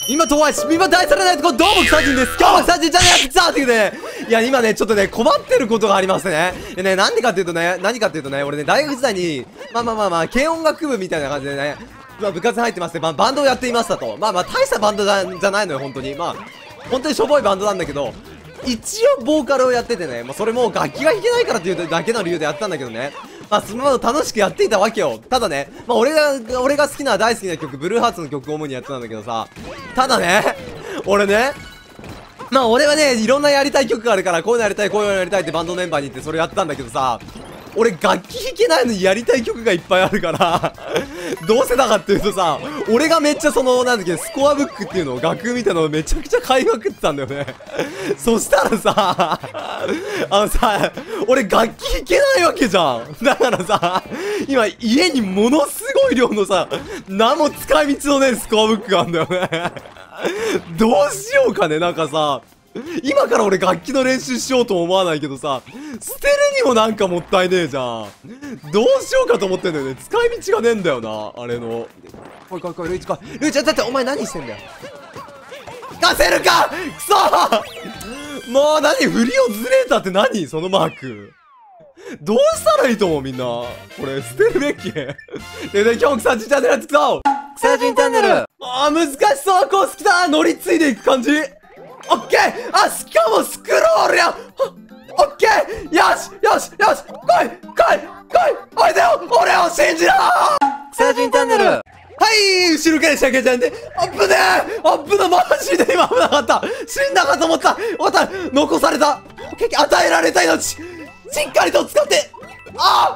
今大されないとこ、どうも草人です。今日も草人チャンネルやってきたっていうね。いや、今ね、ちょっとね、困ってることがありましてね。でね、何かっていうとね、俺ね、大学時代に、軽音楽部みたいな感じでね、部活入ってますね。バンドをやっていましたと。大したバンドじゃないのよ、本当に。本当にしょぼいバンドなんだけど、一応ボーカルをやっててね、それも楽器が弾けないからっていうだけの理由でやったんだけどね。そのまま楽しくやっていたわけよ。ただね、俺が好きな大好きな曲、ブルーハーツの曲を主にやってたんだけどさ、ただね、俺はね、いろんなやりたい曲があるから、こういうのやりたい、こういうのやりたいってバンドメンバーに言ってそれやったんだけどさ、俺楽器弾けないのにやりたい曲がいっぱいあるからどうせだかっていうとさ、俺がめっちゃスコアブックっていうのを楽譜みたいなのをめちゃくちゃ買いまくってたんだよねそしたらさ、俺楽器弾けないわけじゃん。だからさ、今家にものすごい量のさ、何も使い道のね、スコアブックがあるんだよねどうしようかね、今から俺楽器の練習しようと思わないけどさ、捨てるにもなんかもったいねえじゃん。どうしようかと思ってんだよね。使い道がねえんだよな、あれの。来い、ルイチ来い。ルイチ、だってお前何してんだよ。出せるかくそもうフリオズレーターって何そのマーク。どうしたらいいと思うみんな。これ捨てるべきで、今日草地チャンネルやってきた草地チャンネル。難しそうコース来た乗り継いでいく感じ。オッケー。しかもスクロールや。オッケー。よし来いおいでよ、俺を信じろ草人チャンネル。はい、後ろからシャケちゃんで、マジで今危なかった。死んだかと思った。残された。与えられた命、しっかりと使って。びっ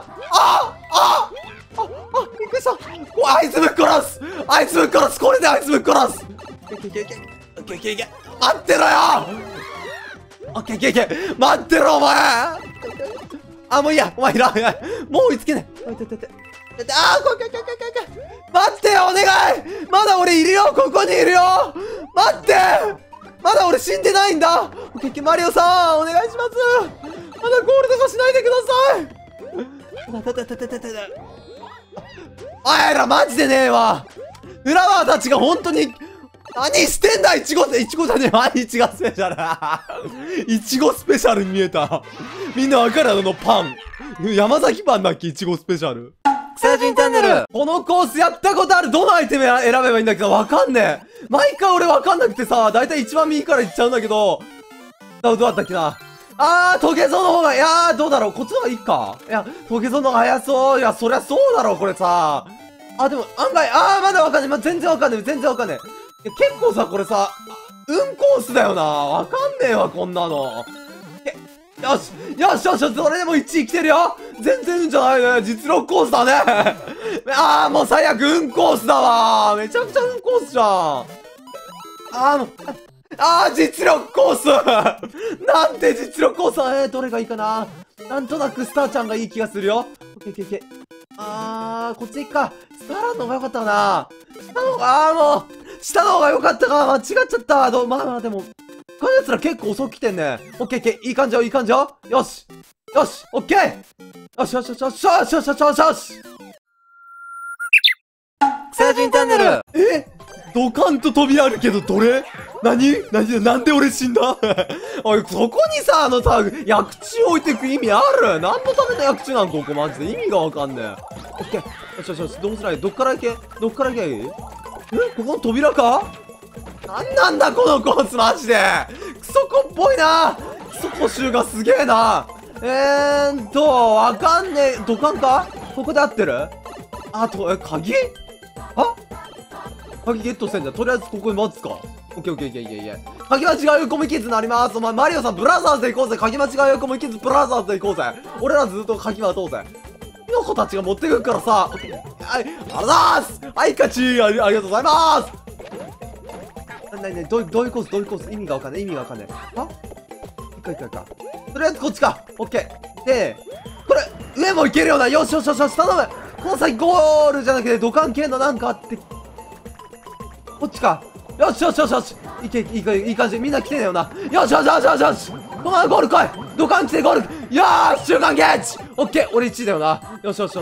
くりした。あいつぶっ殺す。これであいつぶっ殺す。待ってろよ。待ってろお前。もういいや、お前いらん。もう追いつけない。怖い。待ってよ、お願い。まだ俺いるよ、ここにいるよ。待って、まだ俺死んでないんだ。マリオさんお願いします。まだゴールとかしないでください。お前らマジでねえわ。フラワーたちが本当に何してんだ。いちごじゃねえわ。いちごスペシャルいちごスペシャルに見えた。みんなわかる？パン山崎パンだっけ？いちごスペシャル。草人チャンネル。このコースやったことある。どのアイテム選べばいいんだけどわかんねえ。毎回俺わかんなくてさ、だいたい一番右から行っちゃうんだけど、どうだったっけな。トゲゾウの方が、いやー、どうだろう。こっちの方がいいか。いや、トゲゾウの方が早そう。いや、そりゃそうだろう、これさ。でも、案外、まだわかんない。全然わかんない。いや、結構さ、これさ、コースだよな。わかんねえわ、こんなの。よし、それでも1位来てるよ。全然じゃないね。実力コースだね。もう最悪、コースだわ。めちゃくちゃコースじゃん。実力コースなんて実力コース。どれがいいかな。なんとなくスターちゃんがいい気がするよ。オッケー。こっち行くか。スターランドが良かったかな。下の方が良かったか。間違っちゃった。でも、この奴ら結構遅く来てんね。オッケー。いい感じよ。よし、オッケー。よし。草人チャンネル。ドカンと扉あるけど、どれ？なんで俺死んだおい、そこにさ、薬地置いてく意味ある？何のための薬地なん？ここマジで意味がわかんねえ。オッケー。よし、どうすらい？どっから行けここの扉か？なんだこのコースマジでクソコっぽいな。クソコ集がすげえな。わかんねえ。ドカンか？ここで合ってる？鍵？鍵ゲットしてんじゃん。とりあえずここに待つか。オッケー。鍵間違い込みキッズになります。お前マリオさんブラザーズで行こうぜ。鍵間違い込みキッズブラザーズで行こうぜ。俺らずっと鍵待とうぜ。キノコたちが持ってくるからさ。はい、ありがとうございます。はい、勝ち。ありがとうございます。どういうコース意味がわかんない。いか。とりあえずこっちか。オッケー。で、これ、上もいけるよな。よし、頼む。この先ゴールじゃなくて、土管系のなんかあって。こっちか。よし。いい感じ。みんな来てねよな。よし。このままゴール来い。土管来てゴール。よーし、中間ゲッチ。オッケー。俺1位だよな。よし。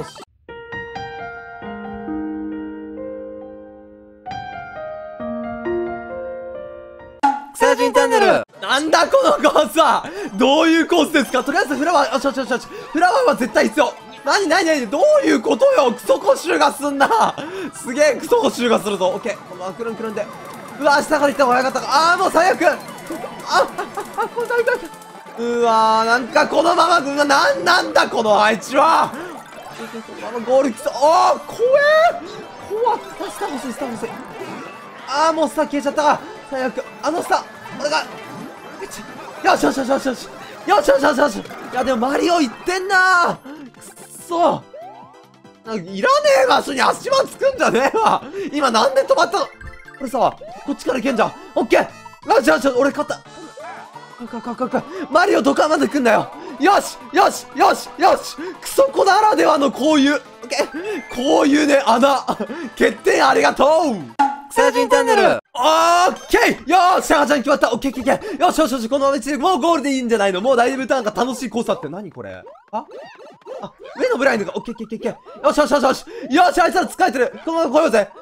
人チャンネル。なんだこのコースは。どういうコースですか。とりあえずフラワー、フラワーは絶対必要。なにどういうことよ。クソ補修がすんな。すげえクソ補修がするぞ。オッケー。このままくるんで。うわ、下から行った方が早かったか。もう最悪。これ大丈夫。うわー、なんかこのまま、なんだこの配置は。このままゴール来そう。怖っ。スター欲しい。もうスター消えちゃったか。最悪。スター、俺が、よし。いや、でもマリオ行ってんな。くっそ。いらねえ場所に足場つくんじゃねえわ。今なんで止まったの。これさ、こっちから行けんじゃん。オッケー。よし、俺勝った。マリオどこまで来んだよ。よし。クソ子ならではのこういう、オッケー。こういうね、穴。欠点ありがとう。クサ人チャンネル。オッケー。よーし、シャガちゃん決まった。オッケー。よし、このまま一でもうゴールでいいんじゃないの。もうだいぶなんか楽しいコースだって。何これ。上のブラインドが、オッケー。よし、あいつら疲れてる。このまま来ようぜ。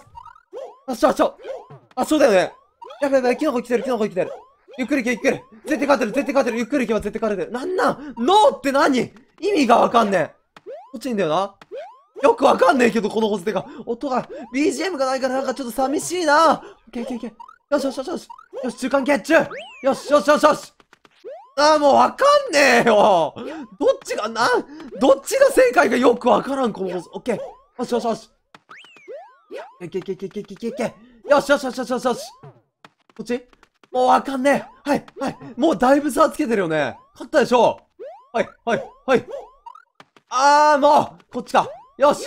そうだよね。やべ、キノコ来てる。ゆっくり。絶対勝てる。ゆっくり行けば絶対勝てる。ノーって何？意味がわかんねえ。こっちいいんだよな。よくわかんねえけど、このコースでか。音が、BGM がないからなんかちょっと寂しいな。オッケー。よし、中間決中。よし。もうわかんねえよ。どっちが正解かよくわからん、このコース。オッケー。よし。よし。こっちもうわかんねえ。はい。もうだいぶ差つけてるよね。勝ったでしょ。はい。もうこっちか。よし。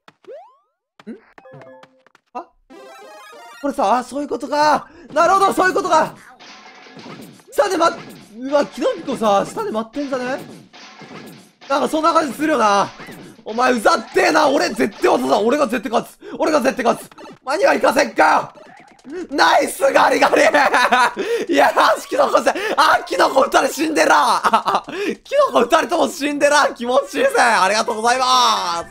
これさ、そういうことか。なるほど、そういうことか。下でうわ、キノピコさ、下で待ってんじゃね？なんかそんな感じするよな。お前うざってえな。俺絶対渡さ。俺が絶対勝つ。お前には行かせんかよ。ナイスガリガリ。いやーし、キノコさん。キノコ2人死んでら。キノコ2人とも死んでら。気持ちいいぜ。ありがとうございます。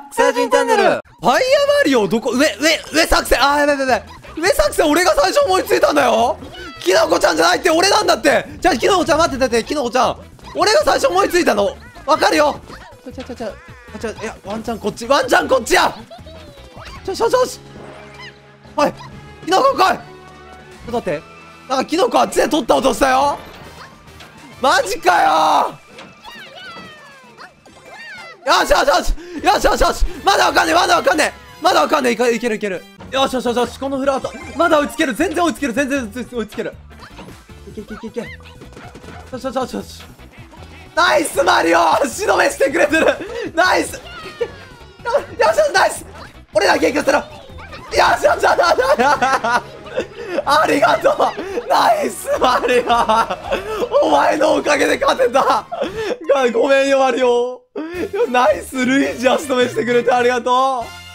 クサ人チャンネル。ファイヤーマリオどこ？上作戦。やべ。上作戦俺が最初思いついたんだよ。キノコちゃんじゃないって、俺なんだって。じゃあキノコちゃん待ってて、キノコちゃん。俺が最初思いついたの。わかるよ。いや、ワンチャンこっちや。よし。はい。キノコ来い。ちょっと待って。なんかキノコあっちで取った音したよ。マジかよ。よし。まだわかんねえ。いける。よし。このフラワーと。まだ追いつける。全然追いつける。いけ。よし。ナイスマリオ。足止めしてくれてる。ナイス。よし、ナイス。俺だけ行かせろ。よし。ありがとう。ナイスマリオ。お前のおかげで勝てた。ごめんよマリオ。ナイスルイージ足止めしてくれてありがとう。